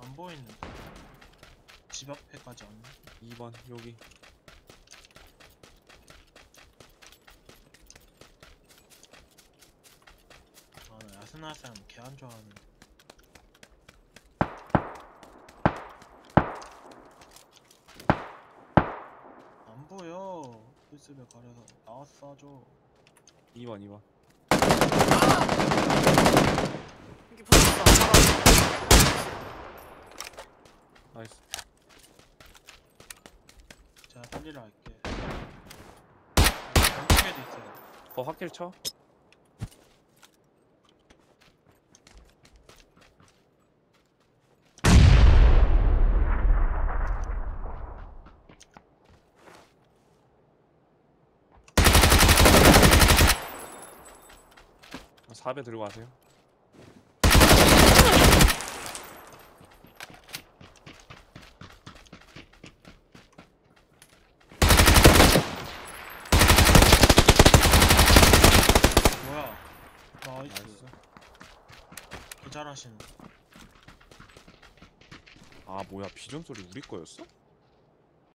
안 보이는데. 집 앞에까지 왔네. 2번 여기. 아, 나 야스나사람 개 안 좋아하는데. 안 보여. 풀스를 가려서 나왔어 줘. 2번. 이게 붙었어. 나이스. 제가 살리러 갈게. 왼쪽에도 있어요. 거 확킬 쳐. 아, 4배 들고 가세요. 뭐야? 나이스. 나이스. 개 잘하시네. 아 뭐야 비전 소리 우리 거였어?